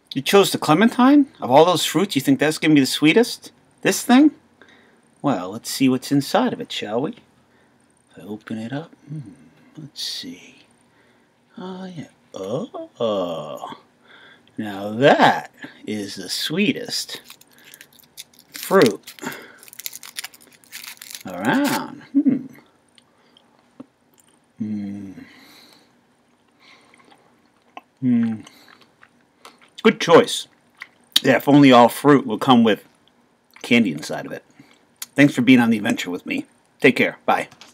You chose the clementine? Of all those fruits, you think that's going to be the sweetest? This thing? Well, let's see what's inside of it, shall we? If I open it up, let's see. Oh, yeah. Oh. Now that is the sweetest fruit around. Good choice. Yeah, if only all fruit will come with candy inside of it. Thanks for being on the adventure with me. Take care. Bye.